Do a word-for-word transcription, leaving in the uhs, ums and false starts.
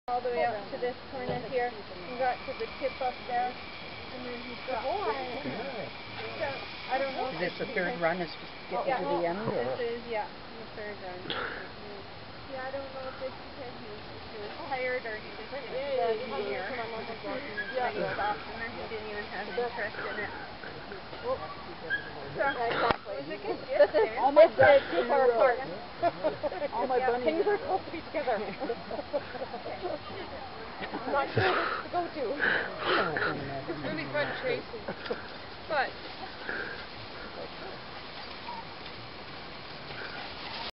all the way up to this corner here and got to the tip up there, and then he dropped it. So, I don't know. Is this the third run? Is just getting yeah, to the end? Or? This is, yeah, the third run. Yeah, I don't know if it's because he was, he was tired or he just didn't yeah, yeah, here. Yeah, he stopped and then he didn't even have interest in it. So, exactly. It was a good gift there. All my bunnies too far apart. All my bunnies. Things are supposed to be together. I'm not sure which to go to. It's really fun chasing. But